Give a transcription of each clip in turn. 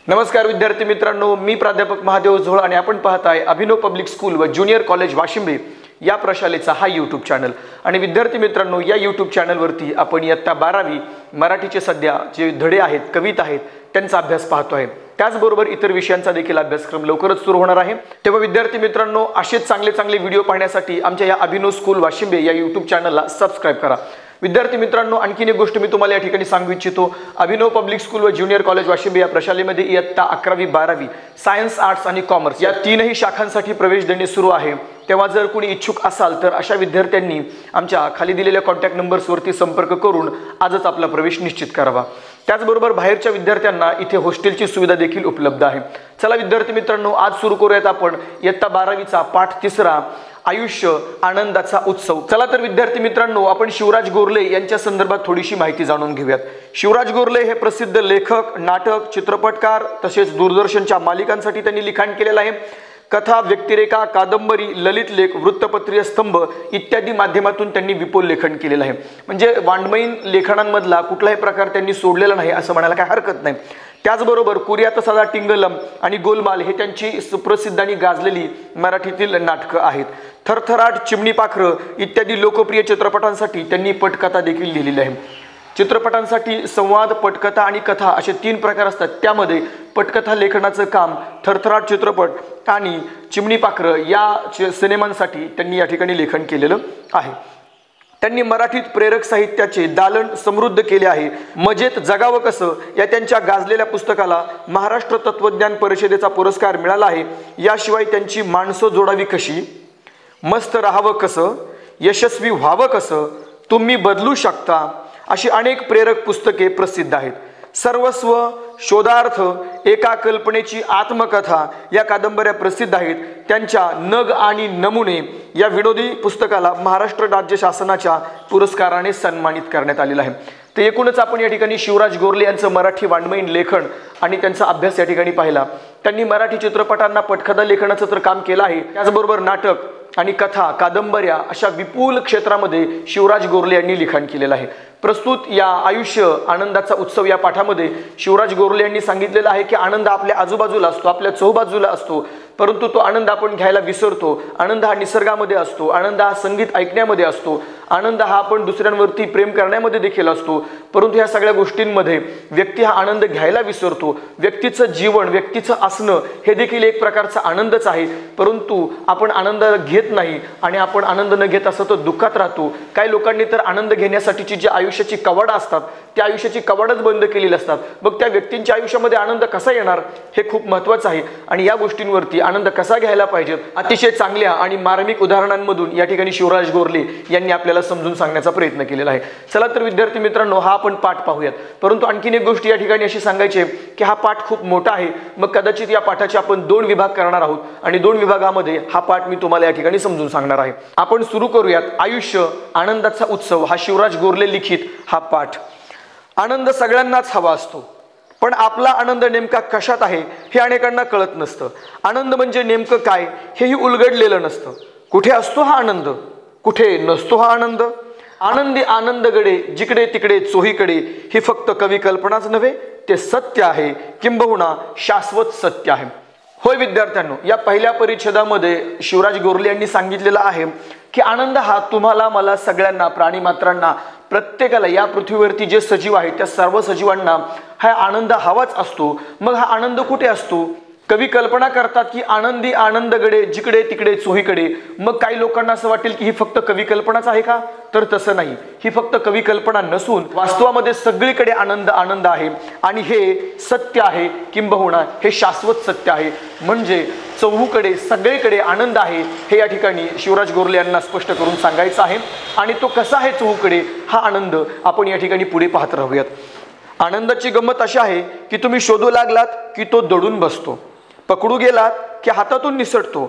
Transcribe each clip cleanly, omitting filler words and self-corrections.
नमस्कार विद्यार्थी मित्रांनो, मी प्राध्यापक महादेव झोळ आणि आपण पाहताय अभिनव पब्लिक स्कूल व ज्युनियर कॉलेज वाशिंबे या प्रशालेचा हा यूट्यूब चॅनल। आणि विद्यार्थी मित्रांनो, या यूट्यूब चॅनलवरती आपण इयत्ता 12वी मराठीचे सध्या जे धडे आहेत, कविता आहेत, त्यांचा अभ्यास पाहतो आहे। त्याचबरोबर इतर विषयांचा देखील अभ्यासक्रम लवकरच सुरू होणार आहे। तेव्हा विद्यार्थी मित्रांनो, असेच चांगले व्हिडिओ पाहण्यासाठी आमच्या या अभिनव स्कूल वाशिंबे या यूट्यूब चॅनलला सबस्क्राइब करा। विद्यार्थी मित्रांनो, आणखीन एक गोष्ट मी तुम्हाला या ठिकाणी सांगू इच्छितो। अभिनव पब्लिक स्कूल व ज्युनियर कॉलेज वाशिंबे या प्रशालेमध्ये इयत्ता 11वी 12वी सायन्स, आर्ट्स आणि कॉमर्स या तीनही शाखांसाठी प्रवेश देणे सुरू आहे। तेव्हा जर कोणी इच्छुक असाल तर अशा विद्यार्थ्यांनी आमच्या खाली दिलेल्या कॉन्टॅक्ट नंबर्सवरती संपर्क करून आजच आपला प्रवेश निश्चित करावा। त्याचबरोबर बाहेरच्या विद्यार्थ्यांना इथे हॉस्टेलची सुविधा देखील उपलब्ध आहे। चला विद्यार्थी मित्रांनो, आज सुरू करूयात आपण इयत्ता 12वीचा पाठ 3 आयुष्य आनंदाचा उत्सव। चला तर विद्यार्थी मित्रांनो, आपण शिवराज गोरले यांच्या संदर्भात थोडीशी माहिती जाणून घेऊयात। शिवराज गोरले हे प्रसिद्ध लेखक, नाटक, चित्रपटकार तसेच दूरदर्शनच्या मालिकांसाठी त्यांनी लिखाण केलेलं आहे। कथा, व्यक्तिरेखा, कादंबरी, ललित लेख, वृत्तपत्रीय स्तंभ इत्यादी माध्यमातून त्यांनी विपुल लेखन केलेलं आहे। म्हणजे वाङ्मयीन लेखनांमधला कुठलाही प्रकार त्यांनी सोडलेला नाही असं म्हणायला काही हरकत नाही। त्याचबरोबर कुर्यात सदा टिंगलम आणि गोलमाल हे त्यांची सुप्रसिद्ध आणि गाजलेली मराठीतील नाटकं आहेत। थरथराट, चिमणी पाखरं इत्यादी लोकप्रिय चित्रपटांसाठी त्यांनी पटकथा देखील लिहिलेली आहे। चित्रपटांसाठी संवाद, पटकथा आणि कथा असे 3 प्रकार असतात। त्यामध्ये पटकथा लेखनाचं काम थरथराट चित्रपट आणि चिमणी पाखरं या सिनेमांसाठी त्यांनी या ठिकाणी लेखन केलेलं आहे। त्यांनी मराठीत प्रेरक साहित्याचे दालन समृद्ध केले आहे। मजेत जगावं कसं या त्यांच्या गाजलेल्या पुस्तकाला महाराष्ट्र तत्वज्ञान परिषदेचा पुरस्कार मिळाला आहे। याशिवाय त्यांची माणसं जोडावी कशी, मस्त राहावं कसं, यशस्वी व्हावं कसं, तुम्ही बदलू शकता अशी अनेक प्रेरक पुस्तके प्रसिद्ध आहेत। सर्वस्व, शोधार्थ, एका कल्पनेची आत्मकथा या कादंबऱ्या प्रसिद्ध आहेत। त्यांच्या नग आणि नमुने या विनोदी पुस्तकाला महाराष्ट्र राज्य शासनाच्या पुरस्काराने सन्मानित करण्यात आलेलं आहे। तर एकूणच आपण या ठिकाणी शिवराज गोरले यांचं मराठी वाङ्मयीन लेखन आणि त्यांचा अभ्यास या ठिकाणी पाहिला। त्यांनी मराठी चित्रपटांना पटकथा लेखनाचं तर काम केलं आहे, त्याचबरोबर नाटक आणि कथा, कादंबऱ्या अशा विपुल क्षेत्रामध्ये शिवराज गोरले यांनी लिखाण केलेलं आहे। प्रस्तुत या आयुष्य आनंदाचा उत्सव या पाठामध्ये शिवराज गोरले यांनी सांगितलेलं आहे की आनंद आपल्या आजूबाजूला असतो, आपल्या चहूबाजूला असतो, परंतु तो आनंद आपण घ्यायला विसरतो। आनंद हा निसर्गामध्ये असतो, आनंद हा संगीत ऐकण्यामध्ये असतो, आनंद हा आपण दुसऱ्यांवरती प्रेम करण्यामध्ये देखील असतो। परंतु ह्या सगळ्या गोष्टींमध्ये व्यक्ती हा आनंद घ्यायला विसरतो। व्यक्तीचं जीवन, व्यक्तीचं असणं हे देखील एक प्रकारचा आनंदच आहे, परंतु आपण आनंद घेत नाही आणि आपण आनंद न घेत असं तर दुःखात राहतो। काही लोकांनी तर आनंद घेण्यासाठीची जी आयुष्याची कवाडं असतात त्या आयुष्याची कवाडच बंद केलेली असतात। मग त्या व्यक्तींच्या आयुष्यामध्ये आनंद कसा येणार हे खूप महत्त्वाचं आहे आणि या गोष्टींवरती आनंद कसा घ्यायला पाहिजे अतिशय चांगल्या आणि मार्मिक उदाहरणांमधून या ठिकाणी शिवराज गोरले यांनी आपल्याला समजून सांगण्याचा प्रयत्न केलेला आहे। चला तर विद्यार्थी मित्रांनो, हा आपण पाठ पाहूयात। परंतु आणखीन एक गोष्ट या ठिकाणी अशी सांगायची आहे की हा पाठ खूप मोठा आहे, मग कदाचित या पाठाचे आपण 2 विभाग करणार आहोत आणि 2 विभागामध्ये हा पाठ मी तुम्हाला या ठिकाणी समजून सांगणार आहे। आपण सुरू करूयात आयुष्य आनंदाचा उत्सव हा शिवराज गोरले लिखित हा पाठ। आनंद सगळ्यांनाच हवा असतो, पण आपला आनंद नेमका कशात आहे हे अनेकांना कळत नसतं। आनंद म्हणजे नेमकं काय हेही उलगडलेलं नसतं। कुठे असतो हा आनंद, कुठे नसतो हा आनंद। आनंदी आनंदगडे जिकडे तिकडे चोहीकडे ही फक्त कवी कल्पनाच नव्हे, ते सत्य आहे, किंबहुना शाश्वत सत्य आहे। होय विद्यार्थ्यांनो, या पहिल्या परिच्छेदामध्ये शिवराज गोरले यांनी सांगितलेलं आहे की आनंद हा तुम्हाला, मला, सगळ्यांना, प्राणीमात्रांना, प्रत्येकाला या पृथ्वीवरती जे सजीव आहेत त्या सर्व सजीवांना हा आनंद हवाच असतो। मग हा आनंद कुठे असतो? कवी कल्पना करतात की आनंदी आनंदगडे जिकडे तिकडे चोहीकडे। मग काही लोकांना असं वाटेल की ही फक्त कवी कल्पनाच आहे का? तर तसं नाही, ही फक्त कवी कल्पना नसून वास्तवामध्ये सगळीकडे आनंद आनंद आहे आणि हे सत्य आहे, किंबहुना हे शाश्वत सत्य आहे। म्हणजे चहूकडे सगळीकडे आनंद आहे हे या ठिकाणी शिवराज गोरले यांना स्पष्ट करून सांगायचं आहे। आणि तो कसा आहे चहूकडे हा आनंद आपण या ठिकाणी पुढे पाहत राहूयात। आनंदाची गंमत अशी आहे की तुम्ही शोधू लागलात की तो दडून बसतो, पकडू गेलात की हातातून निसटतो।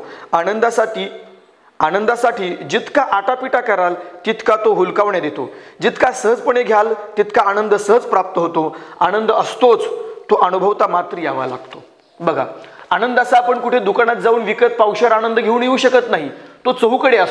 आनंदासाठी जितका आटापिटा कराल तितका तो हुलकावण्यात येतो, जितका सहजपणे घ्याल तितका आनंद सहज प्राप्त होतो। आनंद असतोच, तो अनुभवता मात्र यावा लागतो। बघा, आनंद असा आपण कुठे दुकानात जाऊन विकत पावशेर आनंद घेऊन येऊ शकत नाही, तो चहूकडे असतो।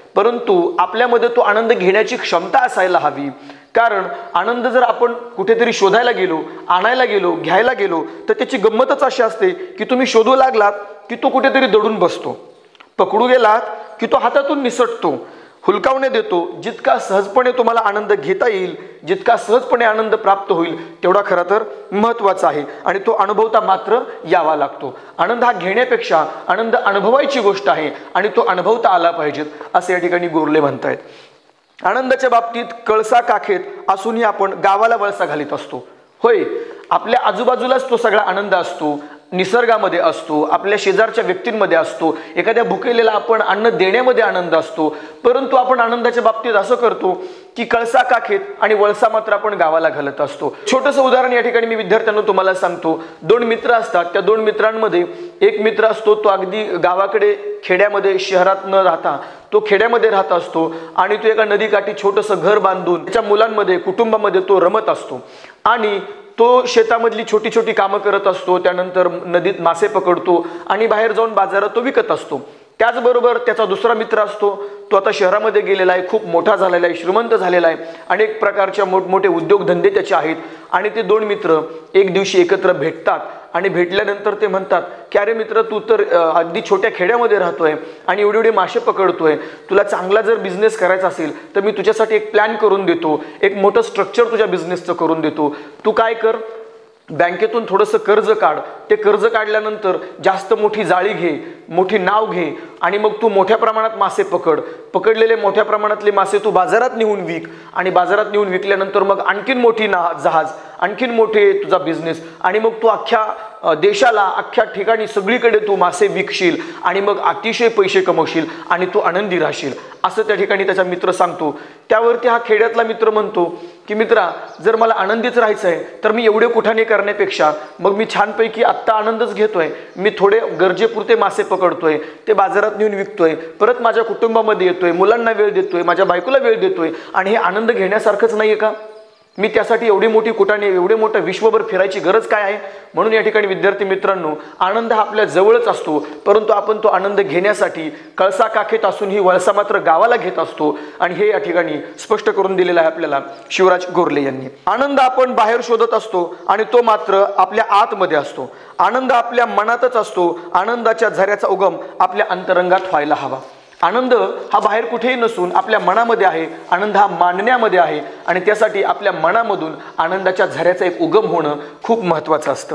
परंतु आपल्यामध्ये तो आनंद घेण्याची क्षमता असायला हवी। कारण आनंद जर आपण कुठेतरी शोधायला गेलो, आणायला गेलो, घ्यायला गेलो तर त्याची गंमतच अशी असते की तुम्ही शोधू लागलात की तो कुठेतरी दडून बसतो, पकडू गेलात की तो हातातून निसटतो, हुलकावणे देतो। जितका सहजपणे तुम्हाला आनंद घेता येईल, जितका सहजपणे आनंद प्राप्त होईल तेवढा खरं तर महत्त्वाचा आहे आणि तो अनुभवता मात्र यावा लागतो। आनंद हा घेण्यापेक्षा आनंद अनुभवायची गोष्ट आहे आणि तो अनुभवता आला पाहिजे असे या ठिकाणी गोरले म्हणतायत। आनंदाच्या बाबतीत कळसा काखेत असूनही आपण गावाला वळसा घालीत असतो। होय, आपल्या आजूबाजूलाच तो सगळा आनंद असतो, निसर्गामध्ये असतो, आपल्या शेजारच्या व्यक्तींमध्ये असतो, एखाद्या भुकेलेला आपण अन्न देण्यामध्ये आनंद असतो। परंतु आपण आनंदाच्या बाबतीत असं करतो की कळसा काखेत आणि वळसा मात्र आपण गावाला घालत असतो। छोटंसं उदाहरण या ठिकाणी मी विद्यार्थ्यांना तुम्हाला सांगतो। दोन मित्र असतात, त्या दोन मित्रांमध्ये एक मित्र असतो तो अगदी गावाकडे खेड्यामध्ये, शहरात न राहता तो खेड्यामध्ये राहत असतो आणि तो एका नदीकाठी छोटंसं घर बांधून त्याच्या मुलांमध्ये, कुटुंबामध्ये तो रमत असतो आणि तो शेतामधली छोटी छोटी कामं करत असतो, त्यानंतर नदीत मासे पकडतो आणि बाहेर जाऊन बाजारात तो विकत असतो। त्याचबरोबर त्याचा दुसरा मित्र असतो, तो आता शहरामध्ये गेलेला आहे, खूप मोठा झालेला आहे, श्रीमंत झालेला आहे, अनेक प्रकारच्या मोठमोठे उद्योगधंदे त्याचे आहेत आणि ते दोन मित्र एक दिवशी एकत्र भेटतात आणि भेटल्यानंतर ते म्हणतात की अरे मित्र, तू तर अगदी छोट्या खेड्यामध्ये राहतोय आणि एवढे एवढे मासे पकडतोय, तुला चांगला जर बिझनेस करायचा असेल तर मी तुझ्यासाठी एक प्लॅन करून देतो, एक मोठं स्ट्रक्चर तुझ्या बिझनेसचं करून देतो। तू काय कर, बँकेतून थोडंसं कर्ज काढ, ते कर्ज काढल्यानंतर जास्त मोठी जाळी घे, मोठी नाव घे आणि मग तू मोठ्या प्रमाणात मासे पकड, पकडलेले मोठ्या प्रमाणातले मासे तू बाजारात नेऊन विक आणि बाजारात नेऊन विकल्यानंतर मग आणखीन मोठी जहाज, आणखीन मोठे तुझा बिझनेस आणि मग तू अख्ख्या देशाला, अख्ख्या ठिकाणी सगळीकडे तू मासे विकशील आणि मग अतिशय पैसे कमवशील आणि तू आनंदी राहशील, असं त्या ठिकाणी त्याचा मित्र सांगतो। त्यावरती हा खेड्यातला मित्र म्हणतो की मित्रा, जर मला आनंदीच राहायचं आहे तर मी एवढे कुठाने करण्यापेक्षा मग मी छानपैकी आत्ता आनंदच घेतोय, मी थोडे गरजेपुरते मासे पकडतोय, ते बाजारात नेऊन विकतोय, परत माझ्या कुटुंबामध्ये येतोय, मुलांना वेळ देतोय, माझ्या बायकोला वेळ देतोय आणि हे आनंद घेण्यासारखंच नाहीये का? मी त्यासाठी एवढी मोठी कुठाने, एवढे मोठं विश्वभर फिरायची गरज काय आहे? म्हणून या ठिकाणी विद्यार्थी मित्रांनो, आनंद हा आपल्या जवळच असतो, परंतु आपण तो आनंद घेण्यासाठी कळसा काखेत असूनही वळसा मात्र गावाला घेत असतो आणि हे या ठिकाणी स्पष्ट करून दिलेलं आहे आपल्याला शिवराज गोरले यांनी। आनंद आपण बाहेर शोधत असतो आणि तो मात्र आपल्या आतमध्ये असतो। आनंद आपल्या मनातच असतो। आनंदाच्या झऱ्याचा उगम आपल्या अंतरंगात व्हायला हवा। आनंद हा बाहेर कुठेही नसून आपल्या मनामध्ये आहे। आनंद हा मानण्यामध्ये आहे आणि त्यासाठी आपल्या मनामधून आनंदाच्या झऱ्याचा एक उगम होणं खूप महत्त्वाचं असतं।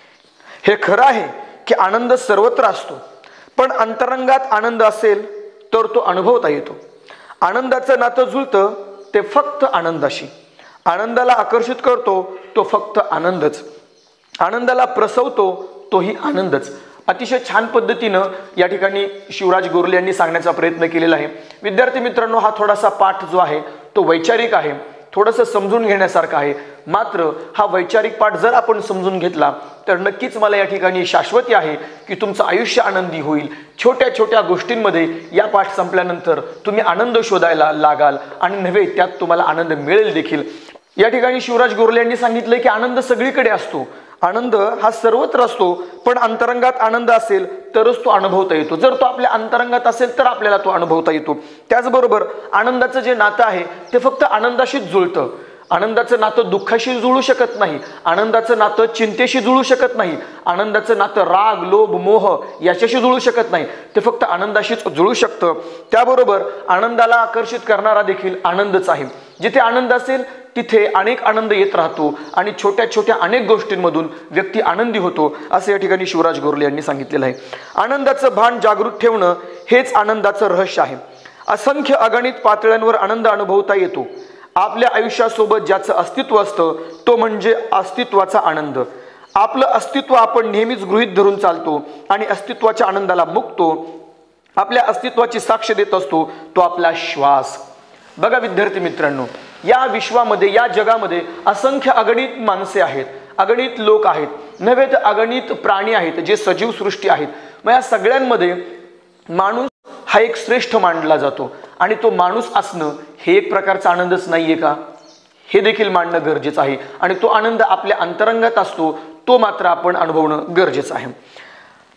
हे खरं आहे की आनंद सर्वत्र असतो, पण अंतरंगात आनंद असेल तर तो अनुभवता येतो। आनंदाचं नातं जुळतं ते फक्त आनंदाशी। आनंदाला आकर्षित करतो तो फक्त आनंदच। आनंदाला प्रसवतो तोही आनंदच। अतिशय छान पद्धतीनं या ठिकाणी शिवराज गोरले यांनी सांगण्याचा प्रयत्न केलेला आहे। विद्यार्थी मित्रांनो, हा थोडासा पाठ जो आहे तो वैचारिक आहे, थोडंसं समजून घेण्यासारखं आहे। मात्र हा वैचारिक पाठ जर आपण समजून घेतला तर नक्कीच मला या ठिकाणी शाश्वती आहे की तुमचं आयुष्य आनंदी होईल। छोट्या छोट्या गोष्टींमध्ये या पाठ संपल्यानंतर तुम्ही आनंद शोधायला लागाल आणि नव्हे त्यात तुम्हाला आनंद मिळेल देखील। या ठिकाणी शिवराज गोरले यांनी सांगितले की आनंद सगळीकडे असतो, आनंद हा सर्वत्र असतो, पण अंतरंगात आनंद असेल तरच तो अनुभवता येतो। जर तो आपल्या अंतरंगात असेल तर आपल्याला तो अनुभवता येतो। त्याचबरोबर आनंदाचं जे नातं आहे ते फक्त आनंदाशीच जुळतं। आनंदाचं नातं दुःखाशी जुळू शकत नाही, आनंदाचं नातं चिंतेशी जुळू शकत नाही, आनंदाचं नातं राग, लोभ, मोह याच्याशी जुळू शकत नाही, ते फक्त आनंदाशीच जुळू शकतं। त्याबरोबर आनंदाला आकर्षित करणारा देखील आनंदच आहे। जिथे आनंद असेल तिथे अनेक आनंद येत राहतो आणि छोट्या छोट्या अनेक गोष्टींमधून व्यक्ती आनंदी होतो, असं या ठिकाणी शिवराज गोरले यांनी सांगितलेलं आहे। आनंदाचं भान जागृत ठेवणं हेच आनंदाचं रहस्य आहे। असंख्य अगणित पातळ्यांवर आनंद अनुभवता येतो। आपल्या आयुष्यासोबत ज्याचं अस्तित्व असतं तो म्हणजे अस्तित्वाचा आनंद। आपलं अस्तित्व आपण नेहमीच गृहीत धरून चालतो आणि अस्तित्वाच्या आनंदाला मुकतो। आपल्या अस्तित्वाची साक्ष देत असतो तो आपला श्वास। बघा विद्यार्थी मित्रांनो, या विश्वामध्ये, या जगामध्ये असंख्य अगणित माणसे आहेत, अगणित लोक आहेत, नव्हे तर अगणित प्राणी आहेत जे सजीव सृष्टी आहेत। मग या सगळ्यांमध्ये माणूस हा एक श्रेष्ठ मानला जातो आणि तो माणूस असणं हे एक प्रकारचा आनंदच नाहीये का? हे देखील मानणं गरजेचं आहे आणि तो आनंद आपल्या अंतरंगात असतो, तो मात्र आपण अनुभवणं गरजेचं आहे।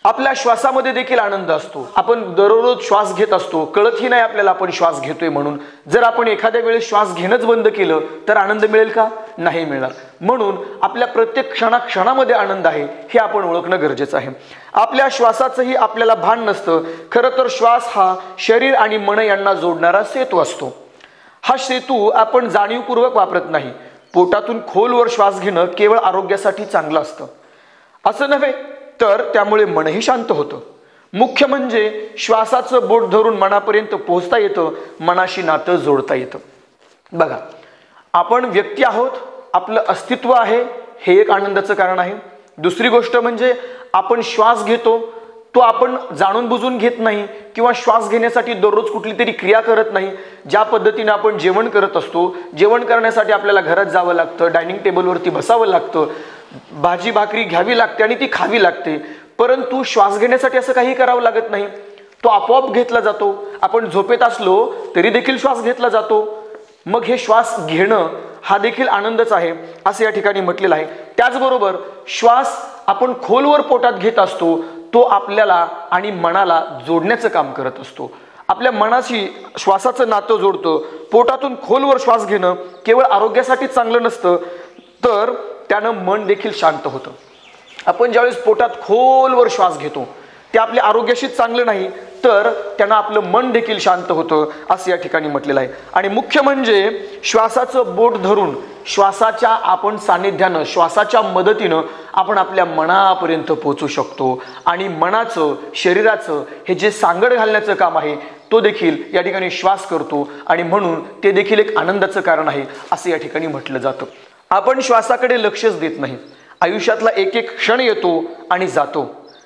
आपल्या श्वासामध्ये देखील आनंद असतो. आपण दररोज श्वास घेत असतो, कळतही नाही आपल्याला आपण श्वास घेतोय म्हणून. जर आपण एखाद्या वेळेस श्वास घेणंच बंद केलं तर आनंद मिळेल का? नाही मिळणार. म्हणून आपल्या प्रत्येक क्षणामध्ये आनंद आहे हे आपण ओळखणं गरजेचं आहे. आपल्या श्वासाचंही आपल्याला भान नसतं. खरं तर श्वास हा शरीर आणि मन यांना जोडणारा सेतू असतो. हा सेतू आपण जाणीवपूर्वक वापरत नाही. पोटातून खोलवर श्वास घेणं केवळ आरोग्यासाठी चांगलं असतं असं नव्हे, तर त्यामुळे मनही शांत होतं. मुख्य म्हणजे श्वासाचं बोट धरून मनापर्यंत पोहोचता येतं, मनाशी नातं जोडता येतं. बघा, आपण व्यक्ती आहोत, आपलं अस्तित्व आहे, हे एक आनंदाचं कारण आहे. दुसरी गोष्ट म्हणजे आपण श्वास घेतो, तो आपण जाणून बुजून घेत नाही किंवा श्वास घेण्यासाठी दररोज कुठली तरी क्रिया करत नाही. ज्या पद्धतीने आपण जेवण करत असतो, जेवण करण्यासाठी आपल्याला घरात जावं लागतं, डायनिंग टेबलवरती बसावं लागतं, भाजी भाकरी घ्यावी लागते आणि ती खावी लागते. परंतु श्वास घेण्यासाठी असं काही करावं लागत नाही, तो आपोआप घेतला जातो. आपण झोपेत असलो तरी देखील श्वास घेतला जातो. मग हे श्वास घेणं हा देखील आनंदच आहे असं या ठिकाणी म्हटलेलं आहे. त्याचबरोबर श्वास आपण खोलवर पोटात घेत असतो, तो आपल्याला आणि मनाला जोडण्याचं काम करत असतो. आपल्या मनाशी श्वासाचं नातं जोडतं. पोटातून खोलवर श्वास घेणं केवळ आरोग्यासाठी चांगलं नसतं, तर त्यानं मन देखील शांत होतं. आपण ज्यावेळेस पोटात खोलवर श्वास घेतो ते आपल्या आरोग्याशीच चांगलं नाही, तर त्यानं आपलं मन देखील शांत होतं असं या ठिकाणी म्हटलेलं आहे. आणि मुख्य म्हणजे श्वासाचं बोट धरून श्वासाच्या आपण सानिध्यानं, श्वासाच्या मदतीनं आपण आपल्या मनापर्यंत पोहोचू शकतो. आणि मनाचं, शरीराचं हे जे सांगड घालण्याचं काम आहे तो देखील या ठिकाणी श्वास करतो. आणि म्हणून ते देखील एक आनंदाचं कारण आहे असं या ठिकाणी म्हटलं जातं. आपण श्वासाकडे लक्षच देत नाही. आयुष्यातला एक एक क्षण येतो आणि जातो.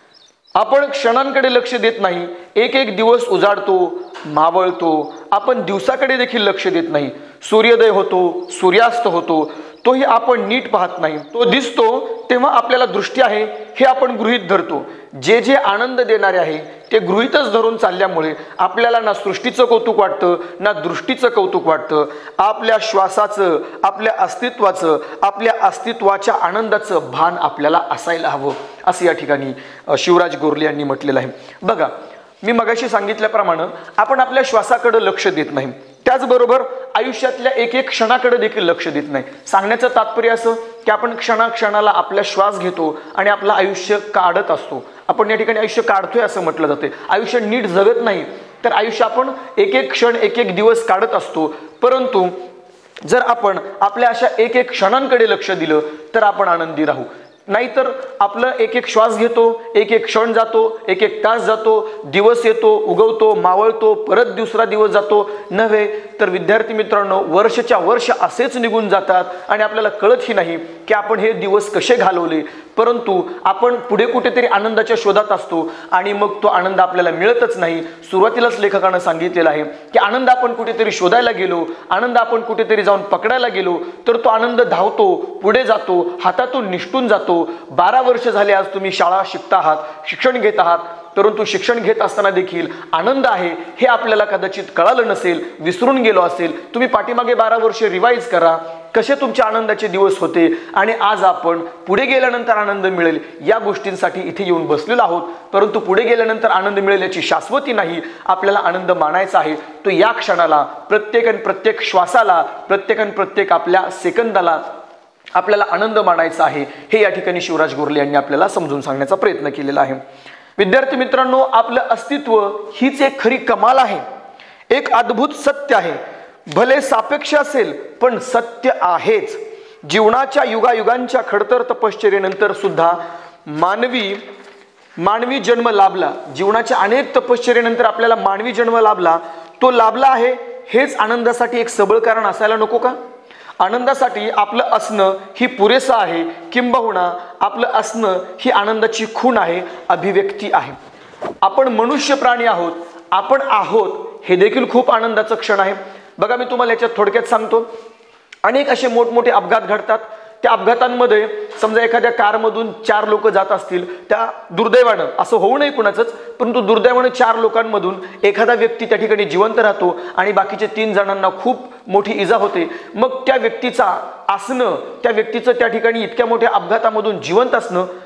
आपण क्षणांकडे लक्ष देत नाही. एक एक दिवस उजाडतो, मावळतो. आपण दिवसाकडे देखील लक्ष देत नाही. सूर्योदय होतो, सूर्यास्त होतो, तोही आपण नीट पाहत नाही. तो दिसतो तेव्हा आपल्याला दृष्टी आहे हे आपण गृहीत धरतो. जे जे आनंद देणारे आहे ते गृहीतच धरून चालल्यामुळे आपल्याला ना सृष्टीचं कौतुक वाटतं ना दृष्टीचं कौतुक वाटतं. आपल्या श्वासाचं, आपल्या अस्तित्वाचं, आपल्या अस्तित्वाच्या आनंदाचं भान आपल्याला असायला हवं असं या ठिकाणी शिवराज गोरले यांनी म्हटलेलं आहे. बघा, मी मगाशी सांगितल्याप्रमाणे आपण आपल्या श्वासाकडे लक्ष देत नाही, त्याचबरोबर आयुष्यातल्या एक एक क्षणाकडे देखील लक्ष देत नाही. सांगण्याचं तात्पर्य असं की आपण क्षणाक्षणाला आपला श्वास घेतो आणि आपलं आयुष्य काढत असतो. आपण या ठिकाणी आयुष्य काढतोय असं म्हटलं जाते. आयुष्य नीट जगत नाही, तर आयुष्य आपण एक एक क्षण, एक एक दिवस काढत असतो. परंतु जर आपण आपल्या अशा एक एक क्षणांकडे लक्ष दिलं तर आपण आनंदी राहू. नाहीतर आपलं एक एक श्वास घेतो, एक एक क्षण जातो, एक एक तास जातो, दिवस येतो, उगवतो, मावळतो, परत दुसरा दिवस जातो. नव्हे तर विद्यार्थी मित्रांनो, वर्षच्या वर्ष असेच निघून जातात आणि आपल्याला कळतही नाही की आपण हे दिवस कसे घालवले. परंतु आपण पुढे कुठेतरी आनंदाच्या शोधात असतो आणि मग तो आनंद आपल्याला मिळतच नाही. सुरुवातीलाच लेखकानं सांगितलेलं आहे की आनंद आपण कुठेतरी शोधायला गेलो, आनंद आपण कुठेतरी जाऊन पकडायला गेलो तर तो आनंद धावतो, पुढे जातो, हातातून निष्ठून जातो. 12 वर्ष झाले आज तुम्ही शाळा शिकता आहात, शिक्षण घेत आहात, परंतु शिक्षण घेत असताना देखील आनंद आहे हे आपल्याला कदाचित कळालं नसेल, विसरून गेलो असेल. तुम्ही पाठीमागे 12 वर्ष रिवाइज करा, कसे तुमचे आनंदाचे दिवस होते आणि आज आपण पुढे गेल्यानंतर आनंद मिळेल या गोष्टींसाठी इथे येऊन बसलेलो आहोत. परंतु पुढे गेल्यानंतर आनंद मिळेल याची शाश्वती नाही. आपल्याला आनंद मानायचा आहे तो या क्षणाला, प्रत्येक श्वासाला, प्रत्येक आपल्या सेकंदाला आपल्याला आनंद मानायचा आहे. हे या ठिकाणी शिवराज गोरले यांनी आपल्याला समजून सांगण्याचा प्रयत्न केलेला आहे. विद्यार्थी मित्रांनो, आपलं अस्तित्व हीच एक खरी कमाल आहे, एक अद्भुत सत्य आहे. भले सापेक्ष असेल पण सत्य आहेच. जीवनाच्या युगायुगांच्या खडतर तपश्चर्येनंतर सुद्धा मानवी जन्म लाभला. जीवनाच्या अनेक तपश्चर्येनंतर आपल्याला मानवी जन्म लाभला. तो लाभला आहे हेच आनंदासाठी एक सबळ कारण असायला नको का? आनंदासाठी आपलं असणं ही पुरेसं आहे, किंबहुना आपलं असणं ही आनंदाची खूण आहे, अभिव्यक्ती आहे. आपण मनुष्य प्राणी आहोत, आपण आहोत हे देखील खूप आनंदाचं क्षण आहे. बघा, मी तुम्हाला याच्यात थोडक्यात सांगतो. अनेक असे मोठमोठे अपघात घडतात. त्या अपघातांमध्ये समजा एखाद्या कारमधून 4 लोक जात असतील, त्या दुर्दैवानं, असं होऊ नये कुणाचंच, परंतु दुर्दैवानं 4 लोकांमधून एखादा व्यक्ती त्या ठिकाणी जिवंत राहतो आणि बाकीचे 3 जणांना खूप मोठी इजा होते. मग त्या व्यक्तीचा असणं, त्या व्यक्तीचं त्या ठिकाणी इतक्या मोठ्या अपघातामधून जिवंत असणं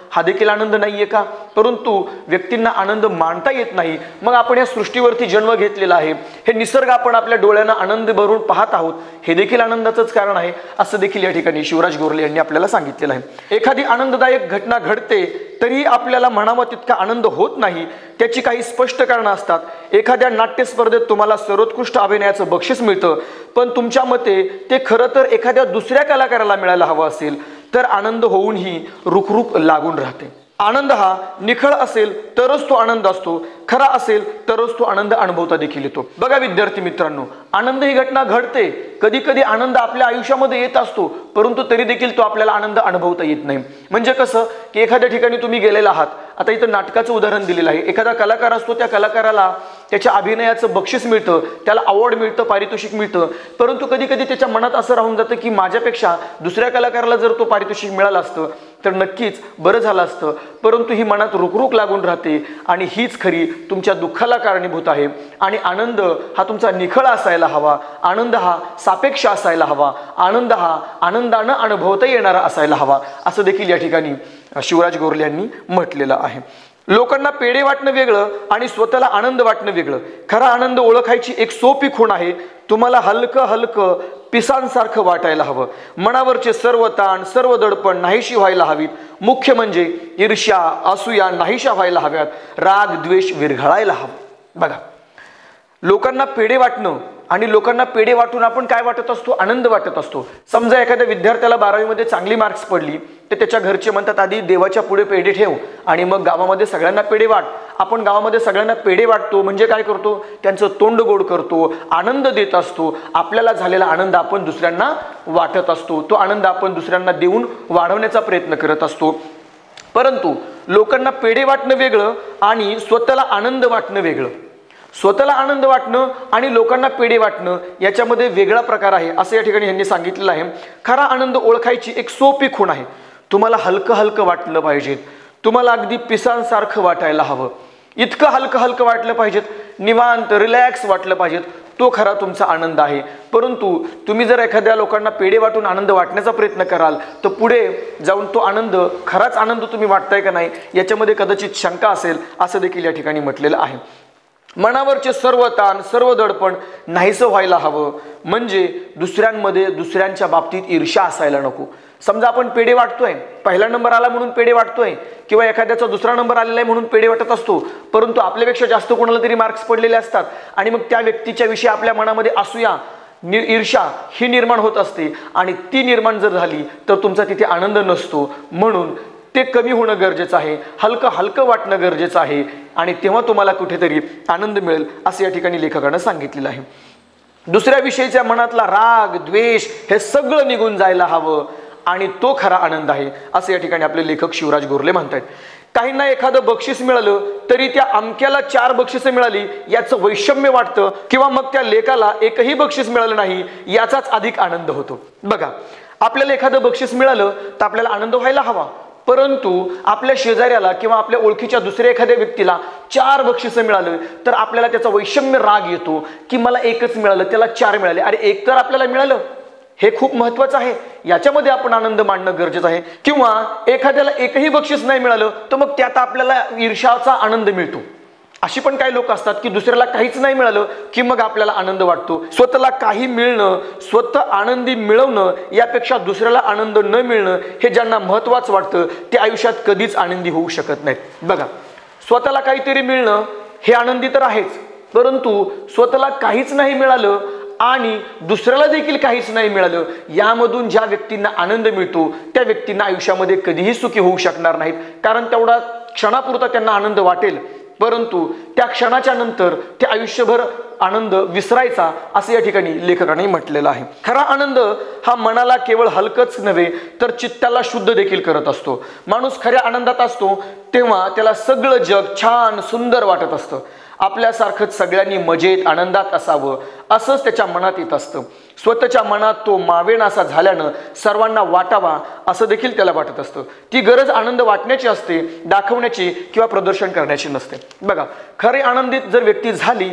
हा देखील आनंद नाहीये का? परंतु व्यक्तींना आनंद मानता येत नाही. मग आपण या सृष्टीवरती जन्म घेतलेला आहे, हे निसर्ग आपण आपल्या डोळ्यांना आनंद भरून पाहत आहोत, हे देखील आनंदाचंच कारण आहे असं देखील या ठिकाणी शिवराज गोरले यांनी आपल्याला सांगितलेलं आहे. एखादी आनंददायक घटना घडते तरी आपल्याला म्हणावा तितका आनंद होत नाही. त्याची काही स्पष्ट कारणं असतात. एखाद्या नाट्य स्पर्धेत तुम्हाला सर्वोत्कृष्ट अभिनयाचं बक्षीस मिळतं, पण तुमच्या मते ते खरं तर एखाद्या दुसऱ्या कलाकाराला मिळायला हवं असेल तर आनंद होऊनही रुखरुख लागून राहते. आनंद हा निखळ असेल तरच तो आनंद असतो, खरा असेल तरच तो आनंद अनुभवता देखील येतो. बघा विद्यार्थी मित्रांनो, आनंद ही घटना घडते. कधी कधी आनंद आपल्या आयुष्यामध्ये येत असतो, परंतु तरी देखील तो आपल्याला आनंद अनुभवता येत नाही. म्हणजे कसं की एखाद्या ठिकाणी तुम्ही गेलेला आहात, आता इथं नाटकाचं उदाहरण दिलेलं आहे. एखादा कलाकार असतो, त्या कलाकाराला त्याच्या अभिनयाचं बक्षीस मिळतं, त्याला अवॉर्ड मिळतं, पारितोषिक मिळतं, परंतु कधी कधी त्याच्या मनात असं राहून जातं की माझ्यापेक्षा दुसऱ्या कलाकाराला जर तो पारितोषिक मिळालं असतं तर नक्कीच बरं झालं असतं. परंतु ही मनात रुखरुख लागून राहते आणि हीच खरी तुमच्या दुःखाला कारणीभूत आहे. आणि आनंद हा तुमचा निखळ असायला हवा, आनंद हा सापेक्ष असायला हवा, आनंद हा आनंदानं अनुभवता येणारा असायला हवा असं देखील या ठिकाणी शिवराज गोरले यांनी म्हटलेलं आहे. लोकांना पेढे वाटणं वेगळं आणि स्वतःला आनंद वाटणं वेगळं. खरा आनंद ओळखायची एक सोपी खूण आहे. तुम्हाला हलकं हलकं पिसांसारखं वाटायला हवं. मनावरचे सर्व ताण, सर्व दडपण नाहीशी व्हायला हवीत. मुख्य म्हणजे ईर्ष्या, असूया नाहीशा व्हायला हव्यात. राग द्वेष विरघळायला हवं. बघा, लोकांना पेढे वाटणं आणि लोकांना पेढे वाटून आपण काय वाटत असतो? आनंद वाटत असतो. समजा एखाद्या विद्यार्थ्याला 12वी मध्ये चांगली मार्क्स पडली तर त्याच्या घरचे म्हणतात आधी देवाच्या पुढे पेढे ठेव आणि मग गावामध्ये सगळ्यांना पेढे वाट. आपण गावामध्ये सगळ्यांना पेढे वाटतो म्हणजे काय करतो? त्यांचं तोंड गोड करतो, आनंद देत असतो. आपल्याला झालेला आनंद आपण दुसऱ्यांना वाटत असतो, तो आनंद आपण दुसऱ्यांना देऊन वाढवण्याचा प्रयत्न करत असतो. परंतु लोकांना पेढे वाटणं वेगळं आणि स्वतःला आनंद वाटणं वेगळं. स्वतःला आनंद वाटणं आणि लोकांना पेढे वाटणं याच्यामध्ये वेगळा प्रकार आहे असं या ठिकाणी यांनी सांगितलेलं आहे. खरा आनंद ओळखायची एक सोपी खूण आहे. तुम्हाला हलकं हलकं वाटलं पाहिजे, तुम्हाला अगदी पिसांसारखं वाटायला हवं, इतकं हलकं हलकं वाटलं पाहिजेत, निवांत रिलॅक्स वाटलं पाहिजेत, तो खरा तुमचा आनंद आहे. परंतु तुम्ही जर एखाद्या लोकांना पेढे वाटून आनंद वाटण्याचा प्रयत्न कराल तर पुढे जाऊन तो आनंद खराच आनंद तुम्ही वाटताय का नाही याच्यामध्ये कदाचित शंका असेल असं देखील या ठिकाणी म्हटलेलं आहे. मनावरचे सर्व ताण, सर्व दडपण नाहीसं व्हायला हवं. म्हणजे दुसऱ्यांमध्ये दुसऱ्यांच्या बाबतीत ईर्ष्या असायला नको. समजा आपण पेढे वाटतोय, पहिला नंबर आला म्हणून पेढे वाटतोय किंवा एखाद्याचा दुसरा नंबर आलेला आहे म्हणून पेढे वाटत असतो, परंतु आपल्यापेक्षा जास्त कोणाला तरी मार्क्स पडलेले असतात आणि मग त्या व्यक्तीच्या विषयी आपल्या मनामध्ये असूया, ईर्ष्या ही निर्माण होत असते आणि ती निर्माण जर झाली तर तुमचा तिथे आनंद नसतो. म्हणून ते कमी होणं गरजेचं आहे, हलकं हलकं वाटणं गरजेचं आहे आणि तेव्हा तुम्हाला कुठेतरी आनंद मिळेल असं या ठिकाणी लेखकानं सांगितलेलं आहे. दुसऱ्या विषयीच्या मनातला राग द्वेष हे सगळं निघून जायला हवं आणि तो खरा आनंद आहे असं या ठिकाणी आपले लेखक शिवराज गोरले म्हणतात. काहींना एखादं बक्षीस मिळालं तरी त्या अमक्याला 4 बक्षिसं मिळाली याचं वैषम्य वाटतं किंवा मग त्या लेखाला एकही बक्षीस मिळालं नाही याचाच अधिक आनंद होतो. बघा, आपल्याला एखादं बक्षीस मिळालं तर आपल्याला आनंद व्हायला हवा, परंतु आपल्या शेजाऱ्याला किंवा आपल्या ओळखीच्या दुसऱ्या एखाद्या व्यक्तीला 4 बक्षिसं मिळालं तर आपल्याला त्याचा वैषम्य राग येतो की मला एकच मिळालं, त्याला 4 मिळाले, अरे एक तर आपल्याला मिळालं, हे खूप महत्वाचं आहे, याच्यामध्ये आपण आनंद मानणं गरजेचं आहे. किंवा एखाद्याला एकही बक्षीस नाही मिळालं तर मग त्यात आपल्याला ईर्ष्याचा आनंद मिळतो. अशी पण काही लोक असतात की दुसऱ्याला काहीच नाही मिळालं की मग आपल्याला आनंद वाटतो. स्वतःला काही मिळणं, स्वतः आनंदी मिळवणं यापेक्षा दुसऱ्याला आनंद न मिळणं हे ज्यांना महत्त्वाचं वाटतं ते आयुष्यात कधीच आनंदी होऊ शकत नाहीत. बघा, स्वतःला काहीतरी मिळणं हे आनंदी तर आहेच, परंतु स्वतःला काहीच नाही मिळालं आणि दुसऱ्याला देखील काहीच नाही मिळालं यामधून ज्या व्यक्तींना आनंद मिळतो त्या व्यक्तींना आयुष्यामध्ये कधीही सुखी होऊ शकणार नाहीत. कारण तेवढा क्षणापुरता त्यांना आनंद वाटेल, परंतु त्या क्षणाच्या नंतर ते आयुष्यभर आनंद विसरायचा असं या ठिकाणी लेखकाने म्हटलेलं आहे. खरा आनंद हा मनाला केवळ हलकच नव्हे तर चित्ताला शुद्ध देखील करत असतो. माणूस खऱ्या आनंदात असतो तेव्हा त्याला सगळं जग छान सुंदर वाटत असतं. आपल्यासारखंच सगळ्यांनी मजेत आनंदात असावं असंच त्याच्या मनात येत असतं. स्वतःच्या मनात तो मावेनासा झाल्यानं सर्वांना वाटावा असं देखील त्याला वाटत असतं. ती गरज आनंद वाटण्याची असते, दाखवण्याची किंवा प्रदर्शन करण्याची नसते. बघा, खरी आनंदित जर व्यक्ती झाली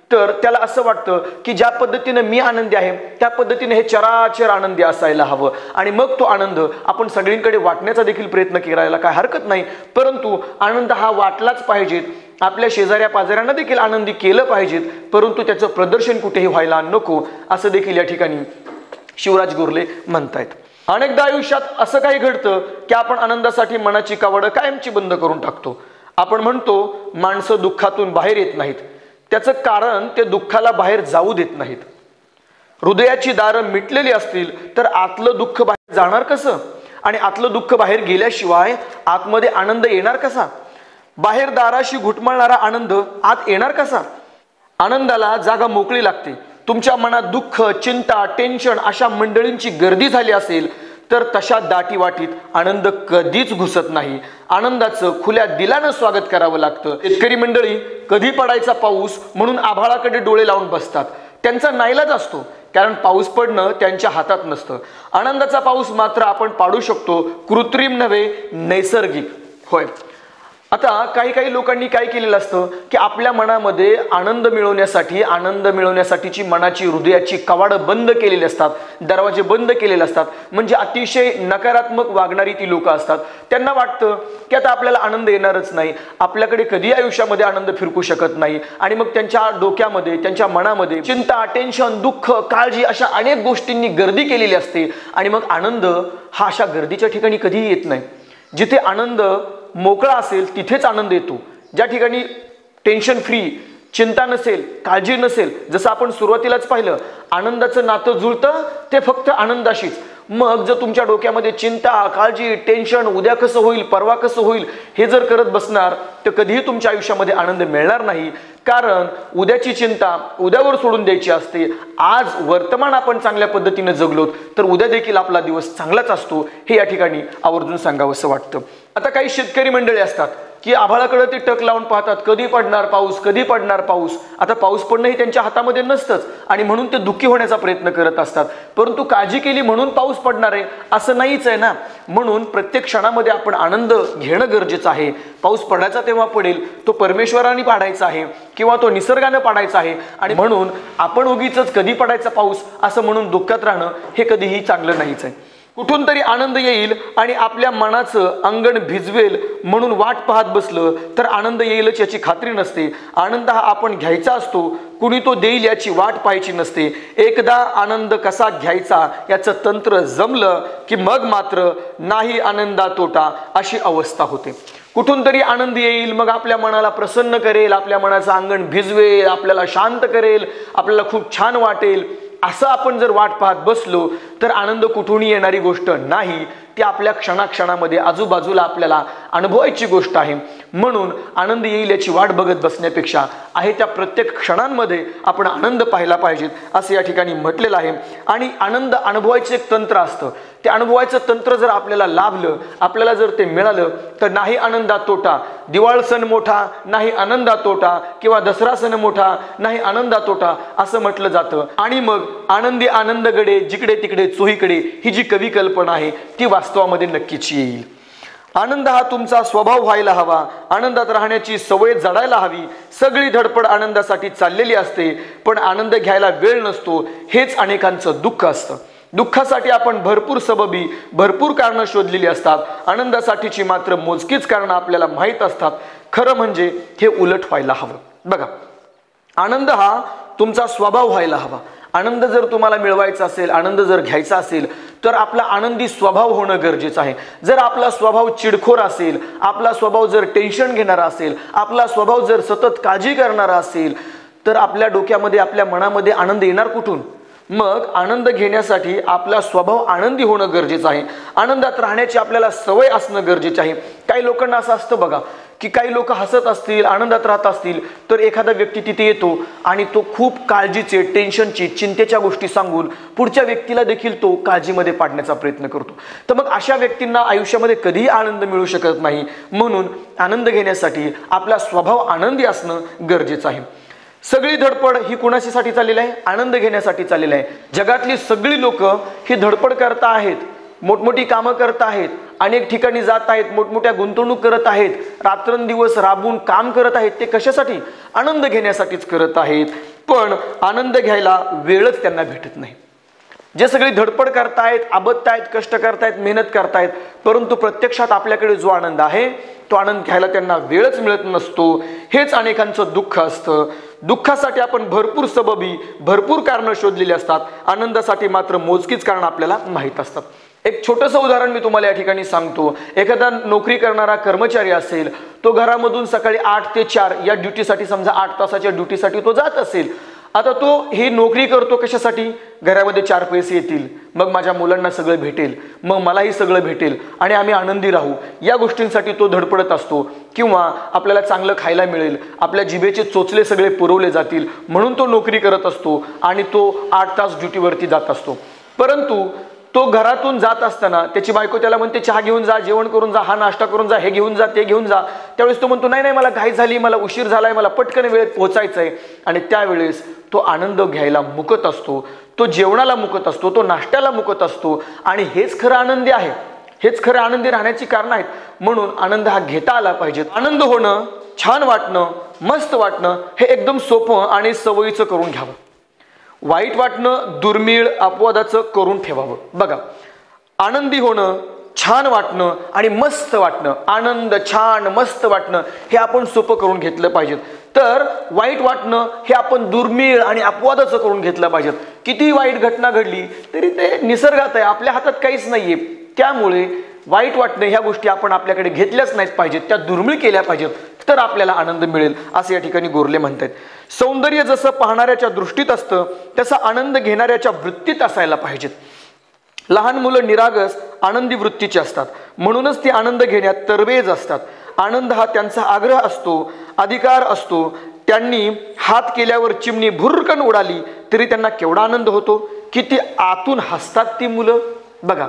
तर त्याला असं वाटतं की ज्या पद्धतीने मी आनंदी आहे त्या पद्धतीने हे चराचर आनंदी असायला हवं, आणि मग तो आनंद आपण सगळींकडे वाटण्याचा देखील प्रयत्न करायला काय हरकत नाही, परंतु आनंद हा वाटलाच पाहिजे, आपल्या शेजाऱ्या पाजाऱ्यांना देखील आनंदी केलं पाहिजे, परंतु त्याचं प्रदर्शन कुठेही व्हायला नको, असं देखील या ठिकाणी शिवराज गोरले म्हणतायत. अनेकदा आयुष्यात असं काही घडतं की आपण आनंदासाठी मनाची कावड कायमची बंद करून टाकतो. आपण म्हणतो माणसं दुःखातून बाहेर येत नाहीत, त्याचं कारण ते दुःखाला बाहेर जाऊ देत नाहीत. हृदयाची दारं मिटलेली असतील तर आतलं दुःख बाहेर जाणार कसं, आणि आतलं दुःख बाहेर गेल्याशिवाय आतमध्ये आनंद येणार कसा? बाहेर दाराशी घुटमळणारा आनंद आत येणार कसा? आनंदाला जागा मोकळी लागते. तुमच्या मनात दुःख, चिंता, टेन्शन अशा मंडळींची गर्दी झाली असेल तर तशा दाटीवाटीत आनंद कधीच घुसत नाही. आनंदाचं खुल्या दिलानं स्वागत करावं लागतं. शेतकरी मंडळी कधी पडायचा पाऊस म्हणून आभाळाकडे डोळे लावून बसतात. त्यांचा नाईलाज असतो, कारण पाऊस पडणं त्यांच्या हातात नसतं. आनंदाचा पाऊस मात्र आपण पाडू शकतो, कृत्रिम नव्हे, नैसर्गिक. होय, आता काही लोकांनी काय केलेलं असतं की आपल्या मनामध्ये आनंद मिळवण्यासाठीची मनाची, हृदयाची कवाडं बंद केलेली असतात, दरवाजे बंद केलेले असतात. म्हणजे अतिशय नकारात्मक वागणारी ती लोक असतात. त्यांना वाटतं की आता आपल्याला आनंद येणारच नाही, आपल्याकडे कधी आयुष्यामध्ये आनंद फिरकू शकत नाही, आणि मग त्यांच्या डोक्यामध्ये, त्यांच्या मनामध्ये चिंता, टेन्शन, दुःख, काळजी अशा अनेक गोष्टींनी गर्दी केलेली असते, आणि मग आनंद हा अशा गर्दीच्या ठिकाणी कधीही येत नाही. जिथे आनंद मोकळा असेल तिथेच आनंद येतो. ज्या ठिकाणी टेन्शन फ्री, चिंता नसेल, काळजी नसेल, जसं आपण सुरुवातीलाच पाहिलं, आनंदाचं नातं जुळतं ते फक्त आनंदाशीच. मग जर तुमच्या डोक्यामध्ये चिंता, काळजी, टेन्शन, उद्या कसं होईल, परवा कसं होईल हे जर करत बसणार तर कधीही तुमच्या आयुष्यामध्ये आनंद मिळणार नाही. कारण उद्याची चिंता उद्यावर सोडून द्यायची असते. आज वर्तमान आपण चांगल्या पद्धतीने जगलोत तर उद्या देखील आपला दिवस चांगलाच असतो, हे या ठिकाणी आवर्जून सांगावंसं वाटतं. आता काही शेतकरी मंडळी असतात की आभाळाकडे ते टक लावून पाहतात, कधी पडणार पाऊस, कधी पडणार पाऊस. आता पाऊस पडणं हे त्यांच्या हातामध्ये नसतंच, आणि म्हणून ते दुःखी होण्याचा प्रयत्न करत असतात. परंतु काळजी केली म्हणून पाऊस पडणार आहे असं नाहीच आहे ना. म्हणून प्रत्येक क्षणामध्ये आपण आनंद घेणं गरजेचं आहे. पाऊस पडायचा तेव्हा पडेल, तो परमेश्वराने पाडायचा आहे किंवा तो निसर्गानं पाडायचा आहे, आणि म्हणून आपण उगीच कधी पडायचा पाऊस असं म्हणून दुःखात राहणं हे कधीही चांगलं नाहीच आहे. कुठून तरी आनंद येईल आणि आपल्या मनाचं अंगण भिजवेल म्हणून वाट पाहत बसलं तर आनंद येईलच याची खात्री नसते. आनंद हा आपण घ्यायचा असतो, कुणी तो देईल याची वाट पाहायची नसते. एकदा आनंद कसा घ्यायचा याचं तंत्र जमलं की मग मात्र नाही आनंदा तोटा अशी अवस्था होते. कुठून तरी आनंद येईल, मग आपल्या मनाला प्रसन्न करेल, आपल्या मनाचं अंगण भिजवेल, आपल्याला शांत करेल, आपल्याला खूप छान वाटेल. असं आपण जर वाट पाहत बसलो तर आनंद कुठूनही येणारी गोष्ट नाही, ती आपल्या क्षणाक्षणामध्ये आजूबाजूला आपल्याला अनुभवायची गोष्ट आहे. म्हणून आनंद येईल याची वाट बघत बसण्यापेक्षा आहे त्या प्रत्येक क्षणांमध्ये आपण आनंद पाहिला पाहिजे असं या ठिकाणी म्हटलेलं आहे. आणि आनंद अनुभवायचं एक तंत्र असतं. ते अनुभवायचं तंत्र जर आपल्याला लाभलं, आपल्याला जर ते मिळालं तर नाही आनंदात तोटा. दिवाळ सण मोठा नाही आनंदात तोटा, किंवा दसरा सण मोठा नाही आनंदात तोटा असं म्हटलं जातं. आणि मग आनंदी आनंदगडे जिकडे तिकडे चोहीकडे ही जी कवी कल्पना आहे ती वास्तवामध्ये नक्कीच येईल. आनंद हा तुमचा स्वभाव व्हायला हवा, आनंदात राहण्याची सवय जडायला हवी. सगळी धडपड आनंदासाठी चाललेली असते, पण आनंद घ्यायला वेळ नसतो, हेच अनेकांचं दुःख असतं. दुःखासाठी आपण भरपूर सबबी, भरपूर कारणं शोधलेली असतात. आनंदासाठीची मात्र मोजकीच कारणं आपल्याला माहीत असतात. खरं म्हणजे हे उलट व्हायला हवं. बघा, आनंद हा तुमचा स्वभाव व्हायला हवा. आनंद जर तुम्हाला मिळवायचा असेल, आनंद जर घ्यायचा असेल तर आपला आनंदी स्वभाव होणं गरजेचं आहे. जर आपला स्वभाव चिडखोर असेल, आपला स्वभाव जर टेन्शन घेणारा असेल, आपला स्वभाव जर सतत काळजी करणारा असेल तर आपल्या डोक्यामध्ये, आपल्या मनामध्ये आनंद येणार कुठून? मग आनंद घेण्यासाठी आपला स्वभाव आनंदी होणं गरजेचं आहे. आनंदात राहण्याची आपल्याला सवय असणं गरजेचं आहे. काही लोकांना असं असतं बघा की काही लोक हसत असतील, आनंदात राहत असतील, तर एखादा व्यक्ती तिथे येतो आणि तो खूप काळजीचे, टेन्शनची, चिंतेच्या गोष्टी सांगून पुढच्या व्यक्तीला देखील तो काळजीमध्ये पाडण्याचा प्रयत्न करतो. तर मग अशा व्यक्तींना आयुष्यामध्ये कधीही आनंद मिळू शकत नाही. म्हणून आनंद घेण्यासाठी आपला स्वभाव आनंदी असणं गरजेचं आहे. सगळी धडपड ही कुणासाठी चाललेली आहे? आनंद घेण्यासाठी चाललेली आहे. जगातली सगळी लोक ही धडपड करत आहेत, मोठमोठी कामं करत आहेत, अनेक ठिकाणी जात आहेत, मोठमोठ्या गुंतवणूक करत आहेत, रात्रंदिवस राबून काम करत आहेत. ते कशासाठी? आनंद घेण्यासाठीच करत आहेत. पण आनंद घ्यायला वेळच त्यांना भेटत नाही. जे सगळे धडपड करतायत, आबदतायत, कष्ट करतायत, मेहनत करतायत, परंतु प्रत्यक्षात आपल्याकडे जो आनंद आहे तो आनंद घ्यायला त्यांना वेळच मिळत नसतो. हेच अनेकांचं दुःख असतं. दुःखासाठी आपण भरपूर सबबी, भरपूर कारणं शोधलेली असतात. आनंदासाठी मात्र मोजकीच कारणं आपल्याला माहीत असतात. एक छोटंसं उदाहरण मी तुम्हाला या ठिकाणी सांगतो. एखादा नोकरी करणारा कर्मचारी असेल, तो घरामधून सकाळी 8 ते 4 या ड्युटीसाठी, समजा 8 तासाच्या ड्युटीसाठी तो जात असेल. आता तो ही नोकरी करतो कशासाठी? घरामध्ये 4 पैसे येतील, मग माझ्या मुलांना सगळं भेटेल, मग मलाही सगळं भेटेल आणि आम्ही आनंदी राहू, या गोष्टींसाठी तो धडपडत असतो. किंवा आपल्याला चांगलं खायला मिळेल, आपल्या जिभेचे चोचले सगळे पुरवले जातील म्हणून तो नोकरी करत असतो आणि तो 8 तास ड्युटीवरती जात असतो. परंतु तो घरातून जात असताना त्याची बायको त्याला म्हणते, चहा घेऊन जा, जेवण करून जा, हा नाश्ता करून जा, हे घेऊन जा, ते घेऊन जा. त्यावेळेस तो म्हणतो, नाही नाही, मला घाई झाली, मला उशीर झालाय, मला पटकन वेळेत पोहोचायचं आहे. आणि त्यावेळेस तो आनंद घ्यायला मुकत असतो, तो जेवणाला मुकत असतो, तो नाश्त्याला मुकत असतो. आणि हेच खरं आनंदी आहे, हेच खरं आनंदी राहण्याची कारणं आहेत. म्हणून आनंद हा घेता आला पाहिजे. आनंद होणं, छान वाटणं, मस्त वाटणं हे एकदम सोपं आणि सवयीचं करून घ्यावं. वाईट वाटणं, दुर्मिळ, अपवादाचं करून ठेवावं. बघा, आनंदी होणं, छान वाटणं आणि मस्त वाटणं, आनंद, छान, मस्त वाटणं हे आपण सोपं करून घेतलं पाहिजे. तर वाईट वाटणं हे आपण दुर्मिळ आणि अपवादाचं करून घेतलं पाहिजे. किती वाईट घटना घडली तरी ते निसर्गात आहे, आपल्या हातात काहीच नाहीये. त्यामुळे वाईट वाटणं ह्या गोष्टी आपण आपल्याकडे घेतल्याच नाहीत पाहिजेत, त्या दुर्मिळ केल्या पाहिजेत, तर आपल्याला आनंद मिळेल, असं या ठिकाणी गोरले म्हणतात. सौंदर्य जसं पाहणाऱ्याच्या दृष्टीत असतं तसं आनंद घेणाऱ्याच्या वृत्तीत असायला पाहिजेत. लहान मुलं निरागस, आनंदी वृत्तीची असतात, म्हणूनच ती आनंद घेण्यात तरबेज असतात. आनंद हा त्यांचा आग्रह असतो, अधिकार असतो. त्यांनी हात केल्यावर चिमणी भुरकन उडाली तरी त्यांना केवढा आनंद होतो, किती आतून हसतात ती मुलं. बघा,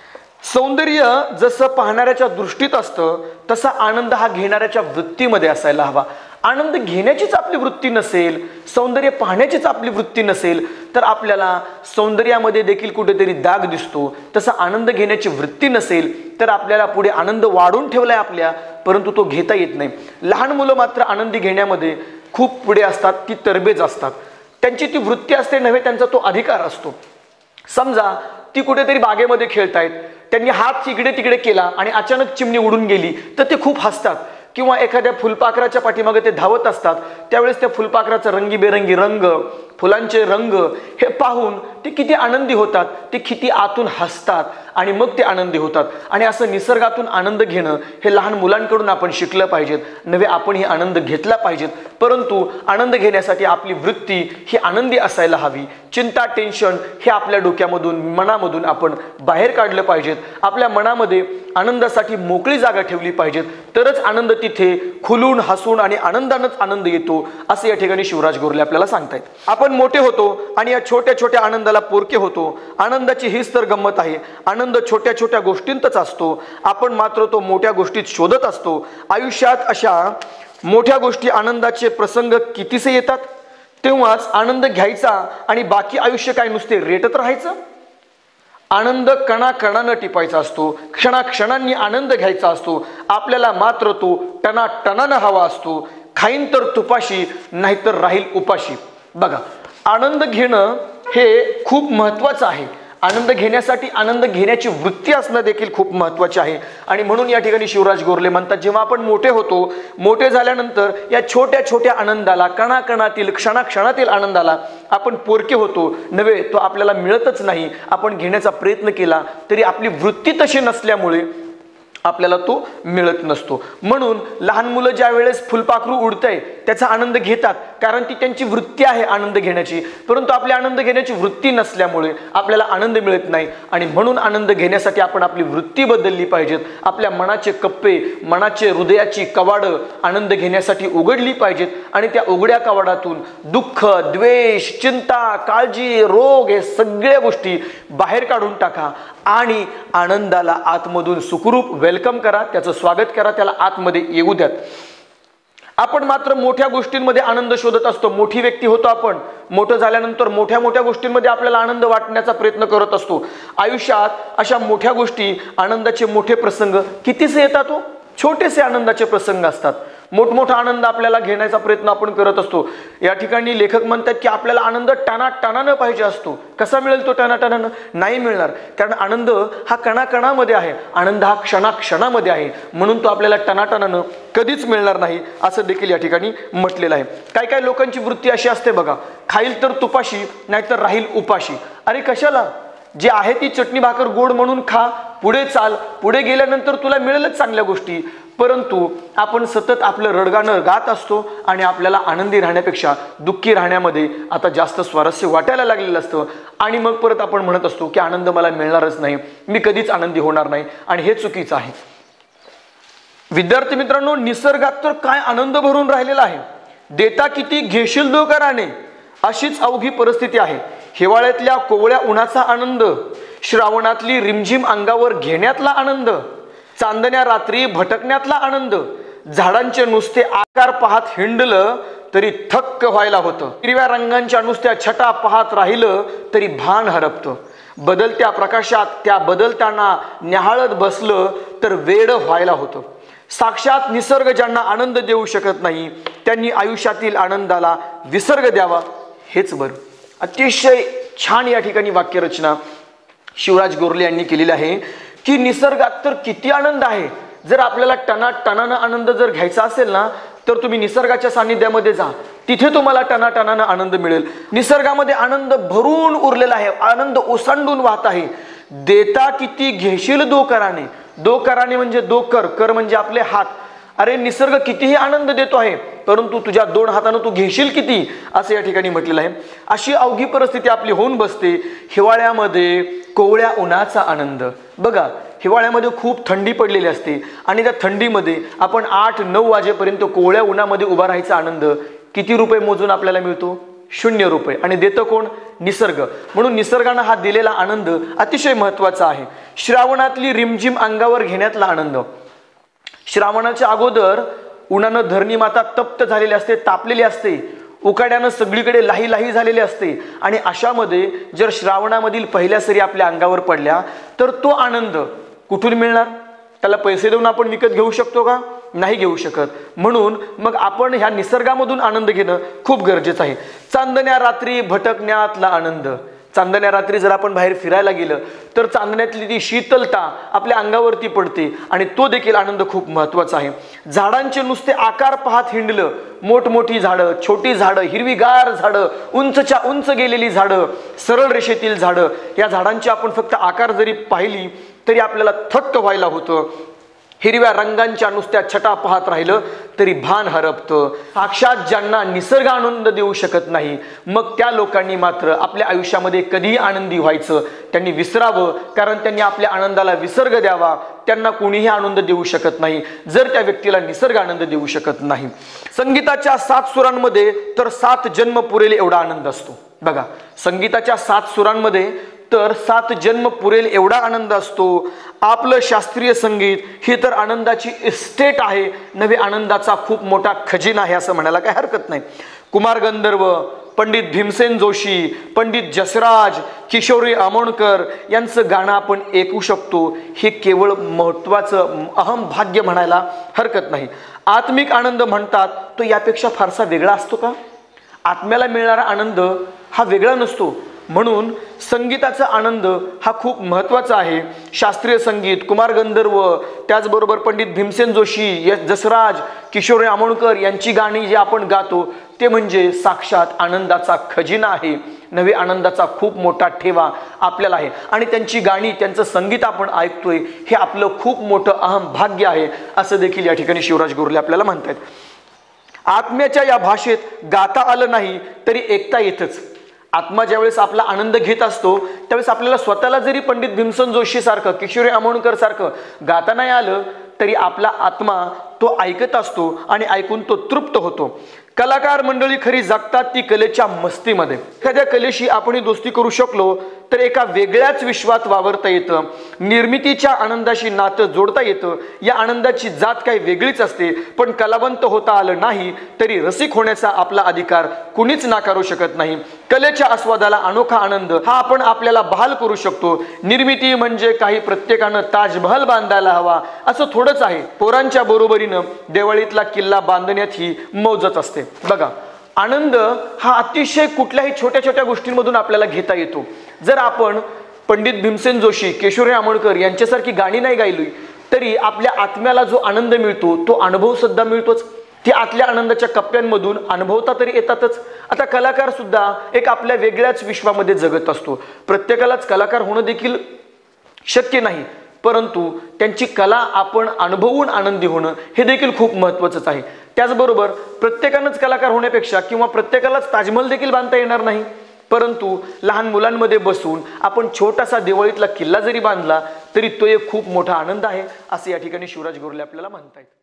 सौंदर्य जसं पाहणाऱ्याच्या दृष्टीत असतं तसा आनंद हा घेणाऱ्याच्या वृत्तीमध्ये असायला हवा. आनंद घेण्याचीच आपली वृत्ती नसेल, सौंदर्य पाहण्याचीच आपली वृत्ती नसेल, तर आपल्याला सौंदर्यामध्ये देखील कुठेतरी दाग दिसतो. तसा आनंद घेण्याची वृत्ती नसेल तर आपल्याला पुढे आनंद वाढून ठेवलाय आपल्या, परंतु तो घेता येत नाही. लहान मुलं मात्र आनंदी घेण्यामध्ये खूप पुढे असतात, ती तरबेज असतात. त्यांची ती वृत्ती असते नव्हे, त्यांचा तो अधिकार असतो. समजा ती कुठेतरी बागेमध्ये खेळतायत, त्यांनी हात इकडे तिकडे केला आणि अचानक चिमणी उडून गेली तर ते खूप हसतात. किंवा एखाद्या फुलपाखराच्या पाठीमागे ते धावत असतात, त्यावेळेस त्या फुलपाखराचा रंगीबेरंगी रंग, फुलांचे रंग हे पाहून ते किती आनंदी होतात, ते किती आतून हसतात आणि मग ते आनंदी होतात. आणि असं निसर्गातून आनंद घेणं हे लहान मुलांकडून आपण शिकलं पाहिजेत, नव्हे आपण ही आनंद घेतला पाहिजेत. परंतु आनंद घेण्यासाठी आपली वृत्ती ही आनंदी असायला हवी. चिंता, टेन्शन हे आपल्या डोक्यामधून, मनामधून आपण बाहेर काढलं पाहिजेत. आपल्या मनामध्ये आनंदासाठी मोकळी जागा ठेवली पाहिजेत, तरच आनंद तिथे खुलून, हसून आणि आनंदानंच आनंद येतो, असं या ठिकाणी शिवराज गोरले आपल्याला सांगतायत. आपण मोठे होतो आणि या छोट्या छोट्या आनंदाला पोरके होतो. आनंदाची हीच तर गंमत आहे. आनंद छोट्या छोट्या गोष्टींतच असतो, आपण मात्र तो मोठ्या गोष्टीत शोधत असतो. आयुष्यात अशा मोठ्या गोष्टी, आनंदाचे प्रसंग कितीसे येतात, तेव्हाच आनंद घ्यायचा आणि बाकी आयुष्य काय नुसते रेटत राहायचं. आनंद कणाकणानं टिपायचा असतो, क्षणाक्षणांनी आनंद घ्यायचा असतो. आपल्याला मात्र तो टनाटनानं हवा असतो. खाईन तर तुपाशी, नाहीतर राहील उपाशी. बघा, आनंद घेणं हे खूप महत्त्वाचं आहे. आनंद घेण्यासाठी आनंद घेण्याची वृत्ती असणं देखील खूप महत्त्वाचे आहे. आणि म्हणून या ठिकाणी शिवराज गोरले म्हणतात, जेव्हा आपण मोठे होतो, मोठे झाल्यानंतर या छोट्या छोट्या आनंदाला, कणाकणातील, क्षणाक्षणातील आनंदाला आपण पोरके होतो, नव्हे तो आपल्याला मिळतच नाही. आपण घेण्याचा प्रयत्न केला तरी आपली वृत्ती तशी नसल्यामुळे आपल्याला तो मिळत नसतो. म्हणून लहान मुलं ज्या वेळेस फुलपाखरू उडतंय त्याचा आनंद घेतात, कारण ती त्यांची वृत्ती आहे आनंद घेण्याची. परंतु आपली आनंद घेण्याची वृत्ती नसल्यामुळे आपल्याला आनंद मिळत नाही. आणि म्हणून आनंद घेण्यासाठी आपण आपली वृत्ती बदलली पाहिजेत. आपल्या मनाचे कप्पे, मनाचे, हृदयाची कवाडं आनंद घेण्यासाठी उघडली पाहिजेत. आणि त्या उघड्या कवाडातून दुःख, द्वेष, चिंता, काळजी, रोग हे सगळ्या गोष्टी बाहेर काढून टाका आणि आनंदाला आतमधून सुखरूप वेलकम करा, त्याचं स्वागत करा, त्याला आतमध्ये येऊ द्यात. आपण मात्र मोठ्या गोष्टींमध्ये आनंद शोधत असतो. मोठी व्यक्ती होतो आपण, मोठं झाल्यानंतर मोठ्या मोठ्या गोष्टींमध्ये आपल्याला आनंद वाटण्याचा प्रयत्न करत असतो. आयुष्यात अशा मोठ्या गोष्टी, आनंदाचे मोठे प्रसंग कितीसे येतात हो, छोटेसे आनंदाचे प्रसंग असतात. मोठमोठा आनंद आपल्याला घेण्याचा प्रयत्न आपण करत असतो। या ठिकाणी लेखक म्हणतात की आपल्याला आनंद टनाटनानं पाहिजे असतो। कसा मिळेल तो टनाटनानं? नाही मिळणार, कारण आनंद हा कणाकणामध्ये आहे, आनंद हा क्षणाक्षणामध्ये आहे, म्हणून तो आपल्याला टनाटनानं कधीच मिळणार नाही असं देखील या ठिकाणी म्हटलेलं आहे। काय काय लोकांची वृत्ती अशी असते बघा, खाईल तर तुपाशी नाहीतर राहील उपाशी। अरे कशाला? जे आहे ती चटणी भाकर गोड म्हणून खा, पुढे चाल, पुढे गेल्यानंतर तुला मिळेलच चांगल्या गोष्टी। परंतु आपण सतत आपलं रडगाणं गात असतो आणि आपल्याला आनंदी राहण्यापेक्षा दुःखी राहण्यामध्ये आता जास्त स्वारस्य वाटायला लागलेलं असतं आणि मग परत आपण म्हणत असतो की आनंद मला मिळणारच नाही, मी कधीच आनंदी होणार नाही, आणि हे चुकीचं आहे। विद्यार्थी मित्रांनो, निसर्गात तर काय आनंद भरून राहिलेला आहे, देता किती घेशील दोकराने, अशीच अवघी परिस्थिती आहे। हिवाळ्यातल्या कोवळ्या उन्हाचा आनंद, श्रावणातली रिमझिम अंगावर घेण्यातला आनंद, चांदण्या रात्री भटकण्यातला आनंद, झाडांचे नुसते आकार पाहत हिंडलं तरी थक्क व्हायला होतं, हिरव्या रंगांच्या नुसत्या छटा पाहत राहिलं तरी भान हरपतं, बदलत्या प्रकाशात त्या बदलताना न्याहाळत बसलं तर वेड व्हायला होतं। साक्षात निसर्ग ज्यांना आनंद देऊ शकत नाही त्यांनी आयुष्यातील आनंदाला विसर्ग द्यावा हेच बरं। अतिशय छान या ठिकाणी वाक्यरचना शिवराज गोरले यांनी केलेली आहे की निसर्गात तर किती आनंद आहे। जर आपल्याला टनाटनानं आनंद जर घ्यायचा असेल ना तर तुम्ही निसर्गाच्या सानिध्यामध्ये जा, तिथे तुम्हाला टनाटनानं आनंद मिळेल। निसर्गामध्ये आनंद भरून उरलेला आहे, आनंद ओसंडून वाहत आहे। देता किती घेशील दोकराने, दोकराने म्हणजे दोकर, कर म्हणजे आपले हात। अरे निसर्ग कितीही आनंद देतो आहे, परंतु तुझ्या दोन हातानं तू घेशील किती, असं या ठिकाणी म्हटलेलं आहे। अशी अवघी परिस्थिती आपली होऊन बसते। हिवाळ्यामध्ये कोवळ्या उन्हाचा आनंद बघा, हिवाळ्यामध्ये खूप थंडी पडलेली असते आणि त्या थंडीमध्ये आपण 8-9 वाजेपर्यंत कोवळ्या उन्हामध्ये उभा राहायचा आनंद किती रुपये मोजून आपल्याला मिळतो? 0 रुपये। आणि देतं कोण? निसर्ग। म्हणून निसर्गानं हा दिलेला आनंद अतिशय महत्त्वाचा आहे। श्रावणातली रिमझिम अंगावर घेण्यातला आनंद, श्रावणाच्या अगोदर उन्हानं धरणी माता तप्त झालेली असते, तापलेली असते, उकाड्यानं सगळीकडे लाही लाही झालेली असते, आणि अशामध्ये जर श्रावणामधील पहिल्या सरी आपल्या अंगावर पडल्या तर तो आनंद कुठून मिळणार? त्याला पैसे देऊन आपण विकत घेऊ शकतो का? नाही घेऊ शकत। म्हणून मग आपण ह्या निसर्गामधून आनंद घेणं खूप गरजेचं आहे। चांदण्या रात्री भटकण्यातला आनंद, चांदण्या रात्री जर आपण बाहेर फिरायला गेलं तर चांदण्यातली ती शीतलता आपल्या अंगावरती पडते आणि तो देखील आनंद खूप महत्त्वाचा आहे। झाडांचे नुसते आकार पाहत हिंडलं, मोठमोठी झाडं, छोटी झाडं, हिरवीगार झाडं, उंचच्या उंच गेलेली झाडं, सरळ रेषेतील झाडं, या झाडांची आपण फक्त आकार जरी पाहिली तरी आपल्याला थक्क व्हायला होतं। हिरव्या रंगांच्या नुसत्या छटा पाहत राहिलं तरी भान हरपतं। साक्षात ज्यांना निसर्ग आनंद देऊ शकत नाही मग त्या लोकांनी मात्र आपल्या आयुष्यामध्ये कधीही आनंदी व्हायचं त्यांनी विसरावं, कारण त्यांनी आपल्या आनंदाला विसर्ग द्यावा। त्यांना कोणीही आनंद देऊ शकत नाही जर त्या व्यक्तीला निसर्ग आनंद देऊ शकत नाही। संगीताच्या 7 सुरांमध्ये तर 7 जन्म पुरेल एवढा आनंद असतो बघा, संगीताच्या 7 सुरांमध्ये तर 7 जन्म पुरेल एवढा आनंद असतो। आपलं शास्त्रीय संगीत ही तर आनंदाची इस्टेट आहे, नव्हे आनंदाचा खूप मोठा खजिना आहे असं म्हणायला काही हरकत नाही। कुमार गंधर्व, पंडित भीमसेन जोशी, पंडित जसराज, किशोरी आमोणकर यांचं गाणं आपण ऐकू शकतो, हे केवळ महत्त्वाचं अहम भाग्य म्हणायला हरकत नाही। आत्मिक आनंद म्हणतात तो यापेक्षा फारसा वेगळा असतो का? आत्म्याला मिळणारा आनंद हा वेगळा नसतो, म्हणून संगीताचा आनंद हा खूप महत्त्वाचा आहे। शास्त्रीय संगीत, कुमार गंधर्व, त्याचबरोबर पंडित भीमसेन जोशी, जसराज, किशोरी आमोणकर यांची गाणी जे आपण गातो ते म्हणजे साक्षात आनंदाचा खजिना आहे, नव्हे आनंदाचा खूप मोठा ठेवा आपल्याला आहे। आणि त्यांची गाणी, त्यांचं संगीत आपण ऐकतोय हे आपलं खूप मोठं अहम भाग्य आहे असं देखील या ठिकाणी शिवराज गोरले आपल्याला म्हणतात। आत्म्याच्या या भाषेत गाता आलं नाही तरी ऐकता येतच। आत्मा ज्यावेळेस आपला आनंद घेत असतो त्यावेळेस आपल्याला स्वतःला जरी पंडित भीमसेन जोशी सारखं, किशोरी आमोणकर सारखं गाता नाही आलं तरी आपला आत्मा तो ऐकत असतो आणि ऐकून तो तृप्त होतो। कलाकार मंडळी खरी जगतात ती कलेच्या मस्तीमध्ये। एखाद्या कलेशी आपण दोस्ती करू शकलो तर एका वेगळ्याच विश्वात वावरता येतं, निर्मितीच्या आनंदाशी नातं जोडता येतं। या आनंदाची जात काही वेगळीच असते, पण कलावंत होता आलं नाही तरी रसिक होण्याचा आपला अधिकार कुणीच नाकारू शकत नाही। कलेच्या आस्वादाला अनोखा आनंद हा आपण आपल्याला बहाल करू शकतो। निर्मिती म्हणजे काही प्रत्येकानं ताजमहल बांधायला हवा असं थोडंच आहे। पोरांच्या बरोबरीनं पद्धतीनं दिवाळीतला किल्ला बांधण्यात ही मौजच असते। बघा, आनंद हा अतिशय कुठल्याही छोट्या छोट्या गोष्टींमधून आपल्याला घेता येतो। जर आपण पंडित भीमसेन जोशी, केशवराव आमोणकर यांच्यासारखी गाणी नाही गायली तरी आपल्या आत्म्याला जो आनंद मिळतो तो अनुभव सुद्धा मिळतोच। ती आतल्या आनंदाच्या कप्प्यांमधून अनुभवता तरी येतातच। आता कलाकार सुद्धा एक आपल्या वेगळ्याच विश्वामध्ये जगत असतो। प्रत्येकालाच कलाकार होणं देखील शक्य नाही, परंतु त्यांची कला आपण अनुभवून आनंदी होणं हे देखील खूप महत्त्वाचं आहे। त्याचबरोबर प्रत्येकानंच कलाकार होण्यापेक्षा किंवा प्रत्येकालाच ताजमहल देखील बांधता येणार नाही, परंतु लहान मुलांमध्ये बसून आपण छोटासा दिवाळीतला किल्ला जरी बांधला तरी तो एक खूप मोठा आनंद आहे, असे या ठिकाणी शिवराज गोरले आपल्याला म्हणतायत।